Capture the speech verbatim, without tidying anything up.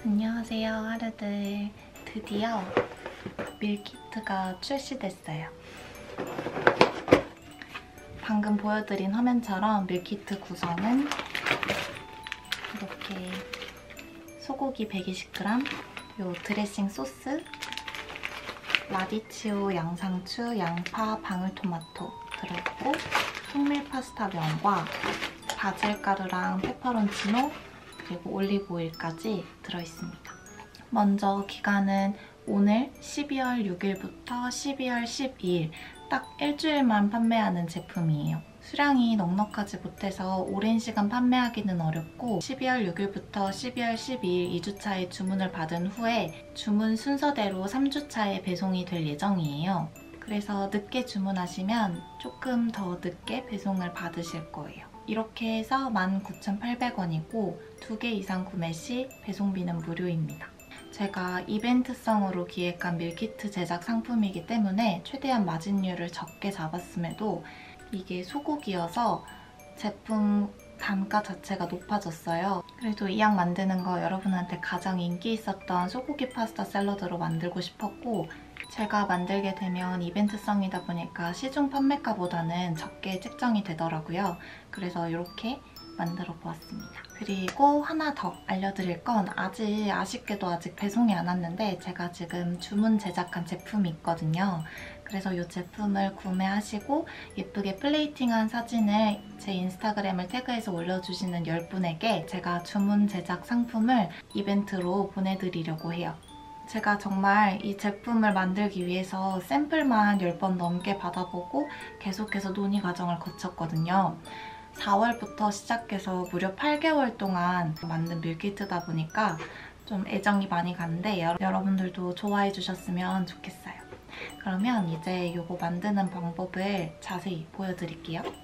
안녕하세요, 하루들. 드디어 밀키트가 출시됐어요. 방금 보여드린 화면처럼 밀키트 구성은 이렇게 소고기 백이십 그램, 요 드레싱 소스, 라디치오, 양상추, 양파, 방울토마토 들어있고 통밀 파스타 면과 바질가루랑 페퍼론치노 그리고 올리브오일까지 들어있습니다. 먼저 기간은 오늘 십이월 육일부터 십이월 십이일 딱 일주일만 판매하는 제품이에요. 수량이 넉넉하지 못해서 오랜 시간 판매하기는 어렵고 십이월 육일부터 십이월 십이일 이 주차에 주문을 받은 후에 주문 순서대로 삼 주차에 배송이 될 예정이에요. 그래서 늦게 주문하시면 조금 더 늦게 배송을 받으실 거예요. 이렇게 해서 만 구천팔백 원이고 두 개 이상 구매 시 배송비는 무료입니다. 제가 이벤트성으로 기획한 밀키트 제작 상품이기 때문에 최대한 마진율을 적게 잡았음에도 이게 소고기여서 제품 단가 자체가 높아졌어요. 그래도 이 양 만드는 거 여러분한테 가장 인기 있었던 소고기 파스타 샐러드로 만들고 싶었고 제가 만들게 되면 이벤트성이다 보니까 시중 판매가보다는 적게 책정이 되더라고요. 그래서 이렇게 만들어 보았습니다. 그리고 하나 더 알려드릴 건 아직 아쉽게도 아직 배송이 안 왔는데 제가 지금 주문 제작한 제품이 있거든요. 그래서 이 제품을 구매하시고 예쁘게 플레이팅한 사진을 제 인스타그램을 태그해서 올려주시는 열 분에게 제가 주문 제작 상품을 이벤트로 보내드리려고 해요. 제가 정말 이 제품을 만들기 위해서 샘플만 열 번 넘게 받아보고 계속해서 논의 과정을 거쳤거든요. 사월부터 시작해서 무려 팔 개월 동안 만든 밀키트다 보니까 좀 애정이 많이 가는데 여러분들도 좋아해 주셨으면 좋겠어요. 그러면 이제 이거 만드는 방법을 자세히 보여드릴게요.